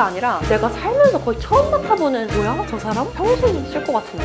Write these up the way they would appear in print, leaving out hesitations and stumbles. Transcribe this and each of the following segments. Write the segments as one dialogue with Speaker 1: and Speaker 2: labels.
Speaker 1: 게 아니라 내가 살면서 거의 처음 맡아보는 뭐야? 저 사람? 평소에 쓸 것 같은데?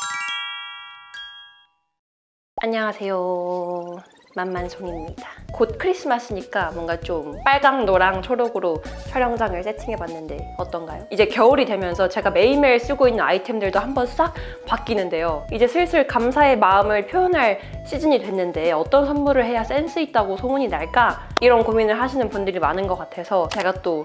Speaker 1: 안녕하세요. 만만송입니다. 곧 크리스마스니까 뭔가 좀 빨강, 노랑, 초록으로 촬영장을 세팅해봤는데 어떤가요? 이제 겨울이 되면서 제가 매일매일 쓰고 있는 아이템들도 한번 싹 바뀌는데요. 이제 슬슬 감사의 마음을 표현할 시즌이 됐는데 어떤 선물을 해야 센스 있다고 소문이 날까? 이런 고민을 하시는 분들이 많은 것 같아서 제가 또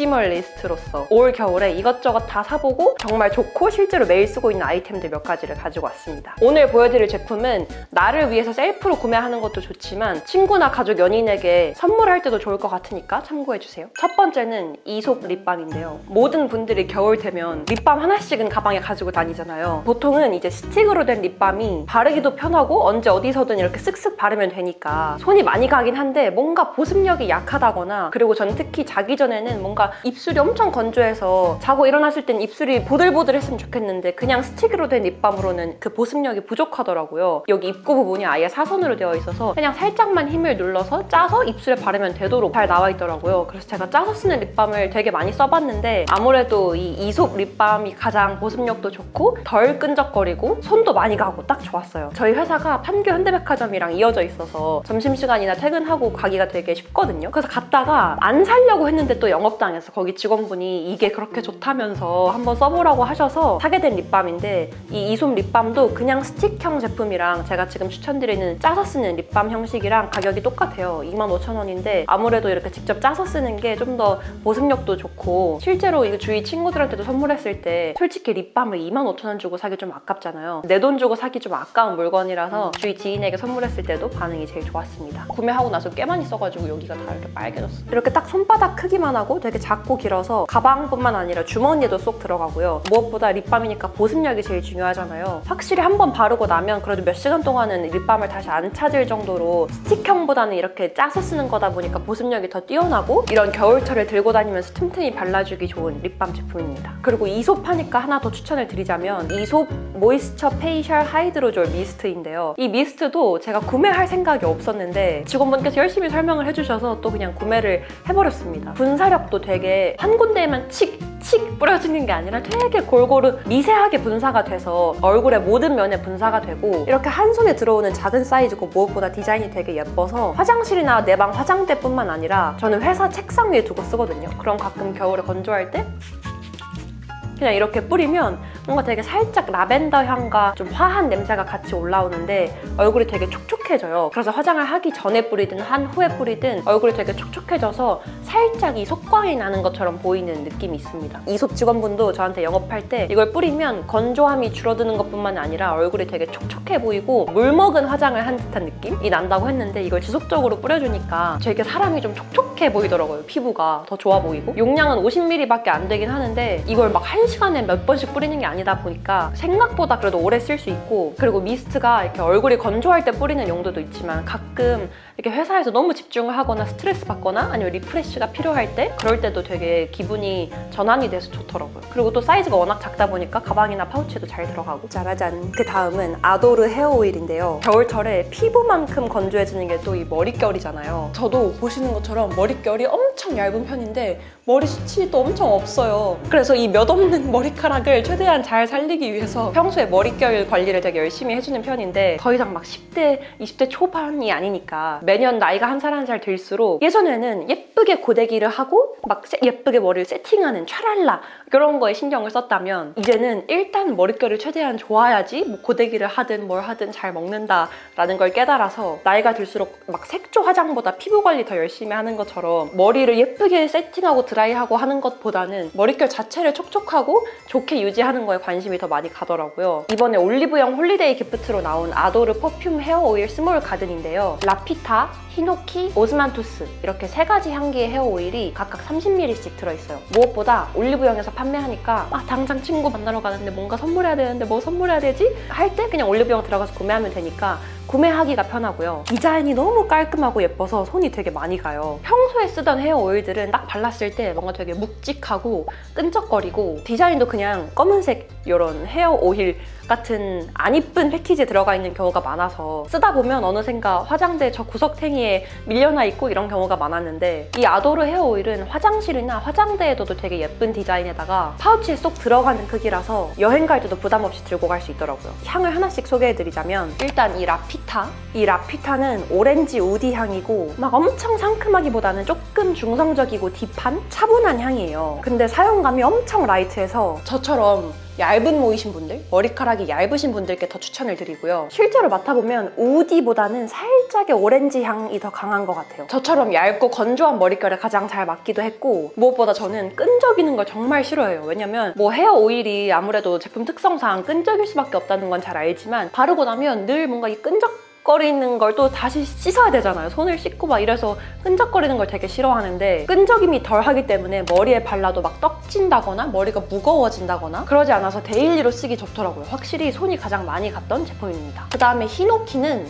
Speaker 1: 맥시멀리스트로서 올 겨울에 이것저것 다 사보고 정말 좋고 실제로 매일 쓰고 있는 아이템들 몇 가지를 가지고 왔습니다. 오늘 보여드릴 제품은 나를 위해서 셀프로 구매하는 것도 좋지만 친구나 가족, 연인에게 선물할 때도 좋을 것 같으니까 참고해주세요. 첫 번째는 이솝 립밤인데요. 모든 분들이 겨울 되면 립밤 하나씩은 가방에 가지고 다니잖아요. 보통은 이제 스틱으로 된 립밤이 바르기도 편하고 언제 어디서든 이렇게 쓱쓱 바르면 되니까 손이 많이 가긴 한데 뭔가 보습력이 약하다거나, 그리고 전 특히 자기 전에는 뭔가 입술이 엄청 건조해서 자고 일어났을 땐 입술이 보들보들했으면 좋겠는데 그냥 스틱으로 된 립밤으로는 그 보습력이 부족하더라고요. 여기 입구 부분이 아예 사선으로 되어 있어서 그냥 살짝만 힘을 눌러서 짜서 입술에 바르면 되도록 잘 나와 있더라고요. 그래서 제가 짜서 쓰는 립밤을 되게 많이 써봤는데 아무래도 이 이솝 립밤이 가장 보습력도 좋고 덜 끈적거리고 손도 많이 가고 딱 좋았어요. 저희 회사가 판교 현대백화점이랑 이어져 있어서 점심시간이나 퇴근하고 가기가 되게 쉽거든요. 그래서 갔다가 안 사려고 했는데 또 영업당해서 거기 직원분이 이게 그렇게 좋다면서 한번 써보라고 하셔서 사게 된 립밤인데, 이 이솝 립밤도 그냥 스틱형 제품이랑 제가 지금 추천드리는 짜서 쓰는 립밤 형식이랑 가격이 똑같아요. 25,000원인데 아무래도 이렇게 직접 짜서 쓰는 게 좀 더 보습력도 좋고, 실제로 이거 주위 친구들한테도 선물했을 때 솔직히 립밤을 25,000원 주고 사기 좀 아깝잖아요. 내 돈 주고 사기 좀 아까운 물건이라서 주위 지인에게 선물했을 때도 반응이 제일 좋았습니다. 구매하고 나서 꽤 많이 써가지고 여기가 다 이렇게 빨개졌어요. 이렇게 딱 손바닥 크기만 하고 되게 작고 길어서 가방뿐만 아니라 주머니에도 쏙 들어가고요. 무엇보다 립밤이니까 보습력이 제일 중요하잖아요. 확실히 한번 바르고 나면 그래도 몇 시간 동안은 립밤을 다시 안 찾을 정도로 스틱형보다는 이렇게 짜서 쓰는 거다 보니까 보습력이 더 뛰어나고 이런 겨울철에 들고 다니면서 틈틈이 발라주기 좋은 립밤 제품입니다. 그리고 이솝 하니까 하나 더 추천을 드리자면 이솝 모이스처 페이셜 하이드로졸 미스트인데요. 이 미스트도 제가 구매할 생각이 없었는데 직원분께서 열심히 설명을 해주셔서 또 그냥 구매를 해버렸습니다. 분사력도 되게 한 군데에만 칙 뿌려지는 게 아니라 되게 골고루 미세하게 분사가 돼서 얼굴의 모든 면에 분사가 되고 이렇게 한 손에 들어오는 작은 사이즈고 무엇보다 디자인이 되게 예뻐서 화장실이나 내 방 화장대뿐만 아니라 저는 회사 책상 위에 두고 쓰거든요. 그럼 가끔 겨울에 건조할 때 그냥 이렇게 뿌리면 뭔가 되게 살짝 라벤더 향과 좀 화한 냄새가 같이 올라오는데 얼굴이 되게 촉촉해져요. 그래서 화장을 하기 전에 뿌리든 한 후에 뿌리든 얼굴이 되게 촉촉해져서 살짝 이 속광이 나는 것처럼 보이는 느낌이 있습니다. 이솝 직원분도 저한테 영업할 때 이걸 뿌리면 건조함이 줄어드는 것뿐만 아니라 얼굴이 되게 촉촉해 보이고 물먹은 화장을 한 듯한 느낌이 난다고 했는데 이걸 지속적으로 뿌려주니까 되게 사람이 좀 촉촉해 보이더라고요. 피부가 더 좋아 보이고. 용량은 50ml밖에 안 되긴 하는데 이걸 막 1시간에 몇 번씩 뿌리는 게 아니다 보니까 생각보다 그래도 오래 쓸 수 있고, 그리고 미스트가 이렇게 얼굴이 건조할 때 뿌리는 용도도 있지만 가끔 이렇게 회사에서 너무 집중을 하거나 스트레스 받거나 아니면 리프레쉬가 필요할 때 그럴 때도 되게 기분이 전환이 돼서 좋더라고요. 그리고 또 사이즈가 워낙 작다 보니까 가방이나 파우치에도 잘 들어가고. 짜라잔! 그 다음은 아도르 헤어 오일인데요. 겨울철에 피부만큼 건조해지는 게 또 이 머릿결이잖아요. 저도 보시는 것처럼 머릿결이 엄청 얇은 편인데 머리 숱이 또 엄청 없어요. 그래서 이 몇 없는 머리카락을 최대한 잘 살리기 위해서 평소에 머릿결 관리를 되게 열심히 해주는 편인데 더 이상 막 10대, 20대 초반이 아니니까 매년 나이가 한 살 한 살 들수록 예전에는 예쁘게 고데기를 하고 막 예쁘게 머리를 세팅하는 촤랄라 이런 거에 신경을 썼다면 이제는 일단 머릿결을 최대한 좋아야지 뭐 고데기를 하든 뭘 하든 잘 먹는다라는 걸 깨달아서 나이가 들수록 막 색조 화장보다 피부 관리 더 열심히 하는 것처럼 머리를 예쁘게 세팅하고 드라이하고 하는 것보다는 머릿결 자체를 촉촉하고 좋게 유지하는 거에 관심이 더 많이 가더라고요. 이번에 올리브영 홀리데이 기프트로 나온 아도르 퍼퓸 헤어 오일 스몰 가든인데요. 라피타, 히노키, 오스만투스 이렇게 3가지 향기의 헤어 오일이 각각 30ml씩 들어있어요. 무엇보다 올리브영에서 판매하니까 당장 친구 만나러 가는데 뭔가 선물해야 되는데 뭐 선물해야 되지? 할 때 그냥 올리브영 들어가서 구매하면 되니까 구매하기가 편하고요. 디자인이 너무 깔끔하고 예뻐서 손이 되게 많이 가요. 평소에 쓰던 헤어 오일들은 딱 발랐을 때 뭔가 되게 묵직하고 끈적거리고 디자인도 그냥 검은색 이런 헤어 오일 같은 안 이쁜 패키지에 들어가 있는 경우가 많아서 쓰다 보면 어느샌가 화장대 저 구석탱이에 밀려나 있고 이런 경우가 많았는데 이 아도르 헤어 오일은 화장실이나 화장대에도 되게 예쁜 디자인에다가 파우치에 쏙 들어가는 크기라서 여행 갈 때도 부담 없이 들고 갈 수 있더라고요. 향을 하나씩 소개해드리자면 일단 이 라피타. 이 라피타는 오렌지 우디 향이고 막 엄청 상큼하기보다는 조금 중성적이고 딥한 차분한 향이에요. 근데 사용감이 엄청 라이트해서 저처럼 얇은 모이신 분들, 머리카락이 얇으신 분들께 더 추천을 드리고요. 실제로 맡아보면 우디보다는 살짝의 오렌지 향이 더 강한 것 같아요. 저처럼 얇고 건조한 머릿결에 가장 잘 맞기도 했고 무엇보다 저는 끈적이는 걸 정말 싫어해요. 왜냐면 뭐 헤어 오일이 아무래도 제품 특성상 끈적일 수밖에 없다는 건 잘 알지만 바르고 나면 늘 뭔가 이 끈적거리는 걸 또 다시 씻어야 되잖아요. 손을 씻고 막 이래서 끈적거리는 걸 되게 싫어하는데 끈적임이 덜 하기 때문에 머리에 발라도 막 떡진다거나 머리가 무거워진다거나 그러지 않아서 데일리로 쓰기 좋더라고요. 확실히 손이 가장 많이 갔던 제품입니다. 그 다음에 히노키는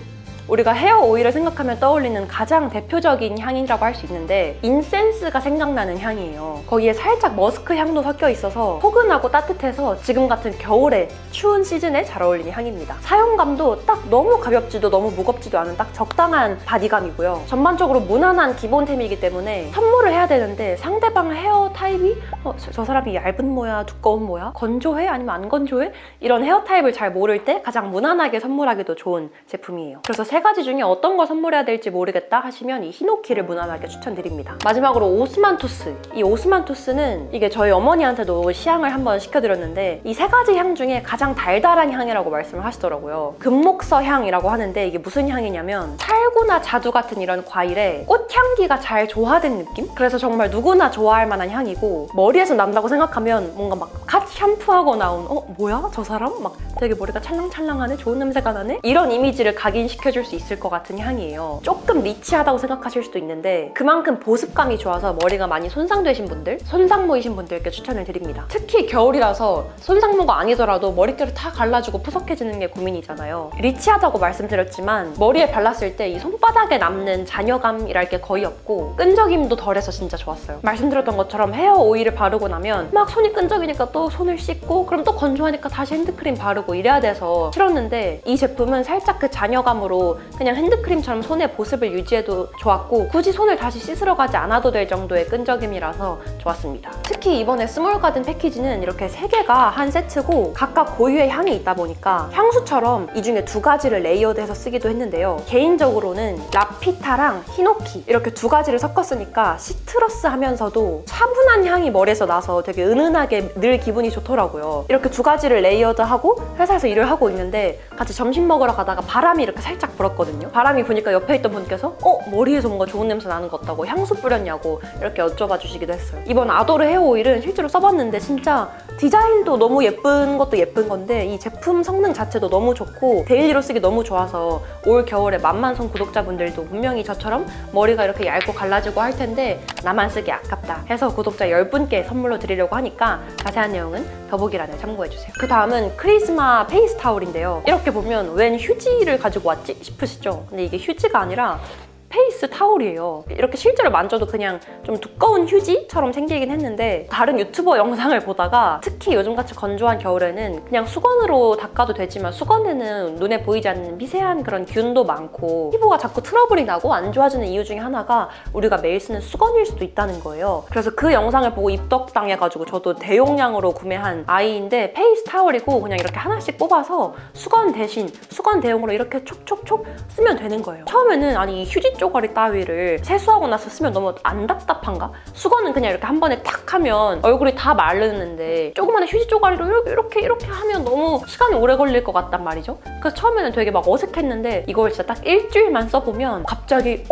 Speaker 1: 우리가 헤어 오일을 생각하면 떠올리는 가장 대표적인 향이라고 할 수 있는데 인센스가 생각나는 향이에요. 거기에 살짝 머스크 향도 섞여 있어서 포근하고 따뜻해서 지금 같은 겨울에 추운 시즌에 잘 어울리는 향입니다. 사용감도 딱 너무 가볍지도 너무 무겁지도 않은 딱 적당한 바디감이고요. 전반적으로 무난한 기본템이기 때문에 선물을 해야 되는데 상대방 헤어 타입이 저 사람이 얇은 모야 두꺼운 모야 건조해 아니면 안 건조해? 이런 헤어 타입을 잘 모를 때 가장 무난하게 선물하기도 좋은 제품이에요. 그래서 세 가지 중에 어떤 걸 선물해야 될지 모르겠다 하시면 이 히노키를 무난하게 추천드립니다. 마지막으로 오스만투스. 이 오스만투스는 이게 저희 어머니한테도 시향을 한번 시켜드렸는데 이 세 가지 향 중에 가장 달달한 향이라고 말씀을 하시더라고요. 금목서 향이라고 하는데 이게 무슨 향이냐면 찰구나 자두 같은 이런 과일에 꽃향기가 잘 조화된 느낌? 그래서 정말 누구나 좋아할 만한 향이고 머리에서 난다고 생각하면 뭔가 막 갓 샴푸하고 나온 뭐야? 저 사람? 막 되게 머리가 찰랑찰랑하네? 좋은 냄새가 나네? 이런 이미지를 각인시켜줄 수 있을 것 같은 향이에요. 조금 리치하다고 생각하실 수도 있는데 그만큼 보습감이 좋아서 머리가 많이 손상되신 분들, 손상모이신 분들께 추천을 드립니다. 특히 겨울이라서 손상모가 아니더라도 머릿결을 다 갈라지고 푸석해지는 게 고민이잖아요. 리치하다고 말씀드렸지만 머리에 발랐을 때 이 손바닥에 남는 잔여감이랄 게 거의 없고 끈적임도 덜해서 진짜 좋았어요. 말씀드렸던 것처럼 헤어 오일을 바르고 나면 막 손이 끈적이니까 또 손을 씻고 그럼 또 건조하니까 다시 핸드크림 바르고 이래야 돼서 싫었는데 이 제품은 살짝 그 잔여감으로 그냥 핸드크림처럼 손의 보습을 유지해도 좋았고 굳이 손을 다시 씻으러 가지 않아도 될 정도의 끈적임이라서 좋았습니다. 특히 이번에 스몰가든 패키지는 이렇게 3개가 한 세트고 각각 고유의 향이 있다 보니까 향수처럼 이 중에 2가지를 레이어드해서 쓰기도 했는데요. 개인적으로는 라피타랑 히노키 이렇게 2가지를 섞었으니까 시트러스 하면서도 차분한 향이 머리에서 나서 되게 은은하게 늘 기분이 좋더라고요. 이렇게 2가지를 레이어드하고 회사에서 일을 하고 있는데 같이 점심 먹으러 가다가 바람이 이렇게 살짝 불었거든요. 바람이 부니까 옆에 있던 분께서 머리에서 뭔가 좋은 냄새 나는 것 같다고 향수 뿌렸냐고 이렇게 여쭤봐 주시기도 했어요. 이번 아도르 헤어 오일은 실제로 써봤는데 진짜 디자인도 너무 예쁜 것도 예쁜 건데 이 제품 성능 자체도 너무 좋고 데일리로 쓰기 너무 좋아서 올 겨울에 만만손 구독자분들도 분명히 저처럼 머리가 이렇게 얇고 갈라지고 할 텐데 나만 쓰기 아깝다 해서 구독자 10분께 선물로 드리려고 하니까 자세한 내용은 더보기란에 참고해주세요. 그 다음은 크리스마 페이스 타올인데요. 이렇게 보면 웬 휴지를 가지고 왔지 싶으시죠? 근데 이게 휴지가 아니라 페이스 타올이에요. 이렇게 실제로 만져도 그냥 좀 두꺼운 휴지처럼 생기긴 했는데 다른 유튜버 영상을 보다가 특히 요즘같이 건조한 겨울에는 그냥 수건으로 닦아도 되지만 수건에는 눈에 보이지 않는 미세한 그런 균도 많고 피부가 자꾸 트러블이 나고 안 좋아지는 이유 중에 하나가 우리가 매일 쓰는 수건일 수도 있다는 거예요. 그래서 그 영상을 보고 입덕당해가지고 저도 대용량으로 구매한 아이인데 페이스 타올이고 그냥 이렇게 하나씩 뽑아서 수건 대신 수건 대용으로 이렇게 촉촉촉 쓰면 되는 거예요. 처음에는 아니 이 휴지 쪼가리 따위를 세수하고 나서 쓰면 너무 안 답답한가? 수건은 그냥 이렇게 한 번에 탁 하면 얼굴이 다 마르는데 조그마한 휴지 쪼가리로 이렇게 하면 너무 시간이 오래 걸릴 것 같단 말이죠. 그래서 처음에는 되게 막 어색했는데 이걸 진짜 딱 일주일만 써보면 갑자기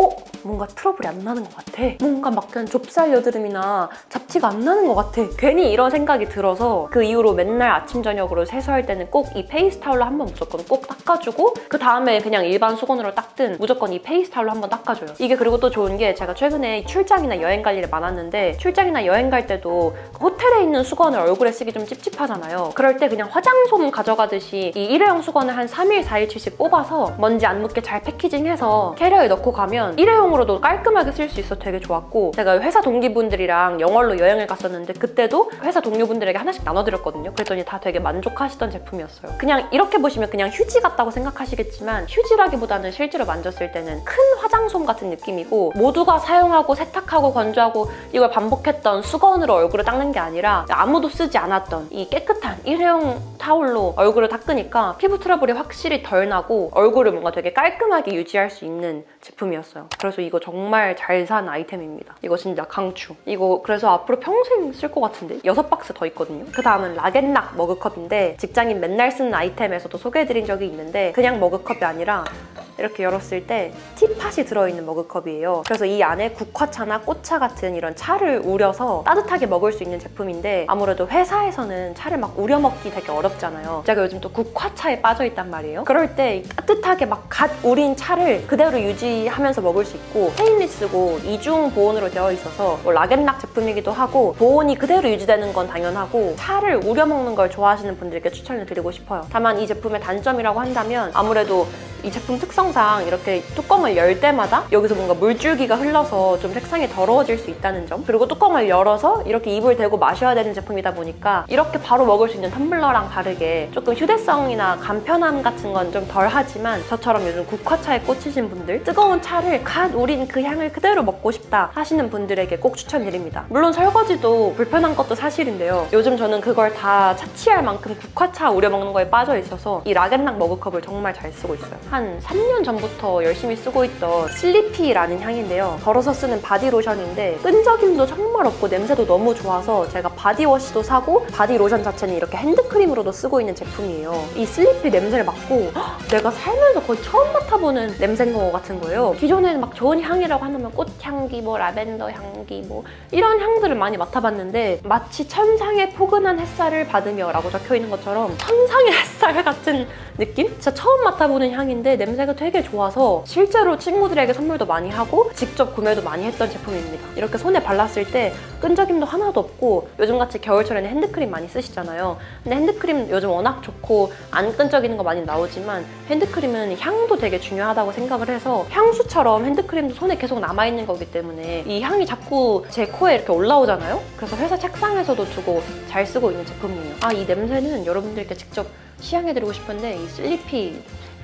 Speaker 1: 뭔가 트러블이 안 나는 것 같아. 뭔가 막 그냥 좁쌀 여드름이나 잡티가 안 나는 것 같아. 괜히 이런 생각이 들어서 그 이후로 맨날 아침 저녁으로 세수할 때는 꼭 이 페이스 타올로 한번 무조건 꼭 닦아주고 그 다음에 그냥 일반 수건으로 닦든 무조건 이 페이스 타올로 한번 닦아줘요. 이게 그리고 또 좋은 게 제가 최근에 출장이나 여행 갈 일이 많았는데 출장이나 여행 갈 때도 호텔에 있는 수건을 얼굴에 쓰기 좀 찝찝하잖아요. 그럴 때 그냥 화장솜 가져가듯이 이 일회용 수건을 한 3일, 4일치씩 뽑아서 먼지 안 묻게 잘 패키징해서 캐리어에 넣고 가면 일회용으로도 깔끔하게 쓸 수 있어서 되게 좋았고 제가 회사 동기분들이랑 영월로 여행을 갔었는데 그때도 회사 동료분들에게 하나씩 나눠드렸거든요. 그랬더니 다 되게 만족하시던 제품이었어요. 그냥 이렇게 보시면 그냥 휴지 같다고 생각하시겠지만 휴지라기보다는 실제로 만졌을 때는 큰 화장솜 같은 느낌이고 모두가 사용하고 세탁하고 건조하고 이걸 반복했던 수건으로 얼굴을 닦는 게 아니라 아무도 쓰지 않았던 이 깨끗한 일회용 타올로 얼굴을 닦으니까 피부 트러블이 확실히 덜 나고 얼굴을 뭔가 되게 깔끔하게 유지할 수 있는 제품이었어요. 그래서 이거 정말 잘 산 아이템입니다. 이거 진짜 강추. 이거 그래서 앞으로 평생 쓸 것 같은데 6박스 더 있거든요. 그 다음은 락앤락 머그컵인데 직장인 맨날 쓰는 아이템에서도 소개해드린 적이 있는데 그냥 머그컵이 아니라 이렇게 열었을 때 티팟이 들어있는 머그컵이에요. 그래서 이 안에 국화차나 꽃차 같은 이런 차를 우려서 따뜻하게 먹을 수 있는 제품인데 아무래도 회사에서는 차를 막 우려 먹기 되게 어렵잖아요. 제가 요즘 또 국화차에 빠져있단 말이에요. 그럴 때 따뜻하게 막 갓 우린 차를 그대로 유지하면서 먹을 수 있고 스테인리스고 이중 보온으로 되어 있어서 뭐 락앤락 제품이기도 하고 보온이 그대로 유지되는 건 당연하고 차를 우려 먹는 걸 좋아하시는 분들께 추천을 드리고 싶어요. 다만 이 제품의 단점이라고 한다면 아무래도 이 제품 특성상 이렇게 뚜껑을 열 때마다 여기서 뭔가 물줄기가 흘러서 좀 색상이 더러워질 수 있다는 점, 그리고 뚜껑을 열어서 이렇게 입을 대고 마셔야 되는 제품이다 보니까 이렇게 바로 먹을 수 있는 텀블러랑 다르게 조금 휴대성이나 간편함 같은 건 좀 덜하지만 저처럼 요즘 국화차에 꽂히신 분들, 뜨거운 차를 갓 우린 그 향을 그대로 먹고 싶다 하시는 분들에게 꼭 추천드립니다. 물론 설거지도 불편한 것도 사실인데요. 요즘 저는 그걸 다 차치할 만큼 국화차 우려 먹는 거에 빠져 있어서 이 락앤락 머그컵을 정말 잘 쓰고 있어요. 한 3년 전부터 열심히 쓰고 있던 슬리피라는 향인데요. 덜어서 쓰는 바디로션인데 끈적임도 정말 없고 냄새도 너무 좋아서 제가 바디워시도 사고 바디로션 자체는 이렇게 핸드크림으로도 쓰고 있는 제품이에요. 이 슬리피 냄새를 맡고 내가 살면서 거의 처음 맡아보는 냄새인 것 같은 거예요. 기존에는 막 좋은 향이라고 하면 꽃향기, 뭐 라벤더 향기, 뭐 이런 향들을 많이 맡아봤는데 마치 천상의 포근한 햇살을 받으며 라고 적혀있는 것처럼 천상의 햇살 같은 느낌? 진짜 처음 맡아보는 향인데 냄새가 되게 좋아서 실제로 친구들에게 선물도 많이 하고 직접 구매도 많이 했던 제품입니다. 이렇게 손에 발랐을 때 끈적임도 하나도 없고 요즘같이 겨울철에는 핸드크림 많이 쓰시잖아요. 근데 핸드크림 요즘 워낙 좋고 안 끈적이는 거 많이 나오지만 핸드크림은 향도 되게 중요하다고 생각을 해서 향수처럼 핸드크림도 손에 계속 남아있는 거기 때문에 이 향이 자꾸 제 코에 이렇게 올라오잖아요. 그래서 회사 책상에서도 두고 잘 쓰고 있는 제품이에요. 이 냄새는 여러분들께 직접 시향해드리고 싶은데 이 슬리피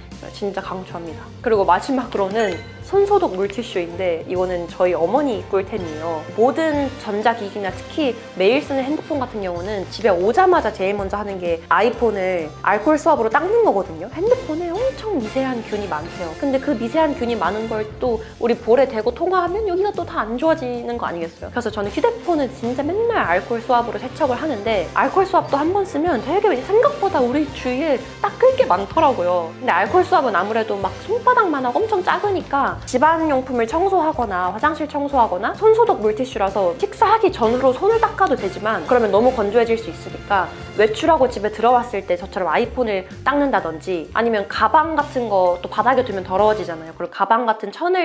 Speaker 1: 진짜 강추합니다. 그리고 마지막으로는 손소독 물티슈인데 이거는 저희 어머니 꿀템이에요. 모든 전자기기나 특히 매일 쓰는 핸드폰 같은 경우는 집에 오자마자 제일 먼저 하는 게 아이폰을 알콜 수압으로 닦는 거거든요. 핸드폰에 엄청 미세한 균이 많대요. 근데 그 미세한 균이 많은 걸 또 우리 볼에 대고 통화하면 여기가 또 다 안 좋아지는 거 아니겠어요? 그래서 저는 휴대폰을 진짜 맨날 알콜 수압으로 세척을 하는데 알콜 수압도 한 번 쓰면 되게 생각보다 우리 주위에 닦을 게 많더라고요. 근데 알콜 수압은 아무래도 막 손바닥만 하고 엄청 작으니까 집안용품을 청소하거나 화장실 청소하거나 손소독 물티슈라서 식사하기 전으로 손을 닦아도 되지만 그러면 너무 건조해질 수 있으니까 외출하고 집에 들어왔을 때 저처럼 아이폰을 닦는다든지 아니면 가방 같은 거 또 바닥에 두면 더러워지잖아요. 그리고 가방 같은 전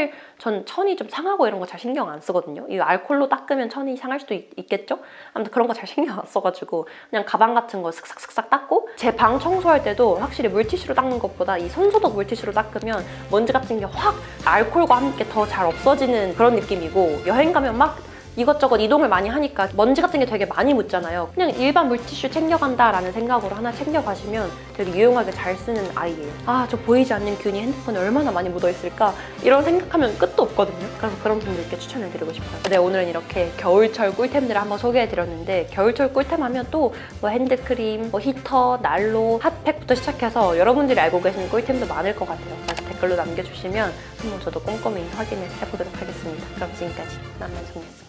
Speaker 1: 천이 좀 상하고 이런 거 잘 신경 안 쓰거든요. 이 알콜로 닦으면 천이 상할 수도 있겠죠? 아무튼 그런 거 잘 신경 안 써가지고 그냥 가방 같은 거 슥싹슥싹 닦고 제 방 청소할 때도 확실히 물티슈로 닦는 것보다 이 손소독 물티슈로 닦으면 먼지 같은 게 확 알콜과 함께 더 잘 없어지는 그런 느낌이고 여행 가면 막 이것저것 이동을 많이 하니까 먼지 같은 게 되게 많이 묻잖아요. 그냥 일반 물티슈 챙겨간다라는 생각으로 하나 챙겨가시면 되게 유용하게 잘 쓰는 아이예요. 저 보이지 않는 균이 핸드폰에 얼마나 많이 묻어있을까 이런 생각하면 끝도 없거든요. 그래서 그런 분들께 추천해드리고 싶어요. 네, 오늘은 이렇게 겨울철 꿀템들을 한번 소개해드렸는데 겨울철 꿀템 하면 또 뭐 핸드크림, 뭐 히터, 난로, 핫팩부터 시작해서 여러분들이 알고 계시는 꿀템도 많을 것 같아요. 그래서 댓글로 남겨주시면 한번 저도 꼼꼼히 확인해보도록 하겠습니다. 그럼 지금까지 남만송이었습니다.